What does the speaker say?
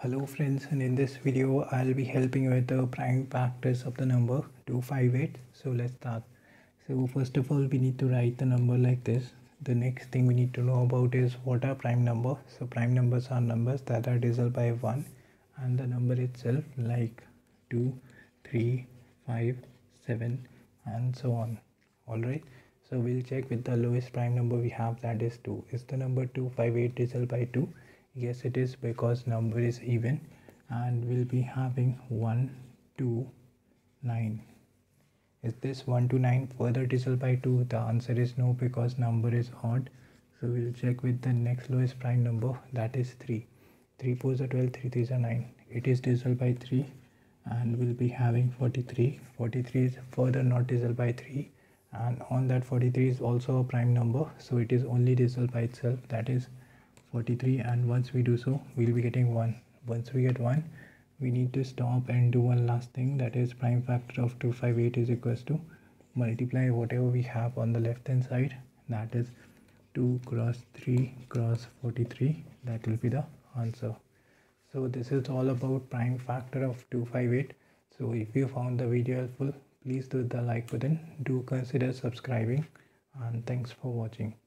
Hello friends, and in this video I'll be helping you with the prime factors of the number 258. So let's start. So first of all we need to write the number like this. The next thing we need to know about is what are prime numbers. So prime numbers are numbers that are divisible by 1 and the number itself like 2, 3, 5, 7 and so on. Alright, so we'll check with the lowest prime number we have, that is 2. Is the number 258 divisible by 2? Yes, it is, because number is even and we'll be having 1 2 9. Is this 1 to 9 further divisible by 2? The answer is no, because number is odd. So we'll check with the next lowest prime number, that is 3. 3 4s are 12, 3 3s are 9. It is divisible by 3 and we'll be having 43. 43 is further not divisible by 3 and on that 43 is also a prime number, so it is only divisible by itself, that is 43, and once we do so we'll be getting 1. Once we get 1 we need to stop and do one last thing, that is prime factor of 258 is equals to multiply whatever we have on the left hand side, that is 2 cross 3 cross 43. That will be the answer. So this is all about prime factor of 258. So if you found the video helpful, please do the like button, do consider subscribing, and thanks for watching.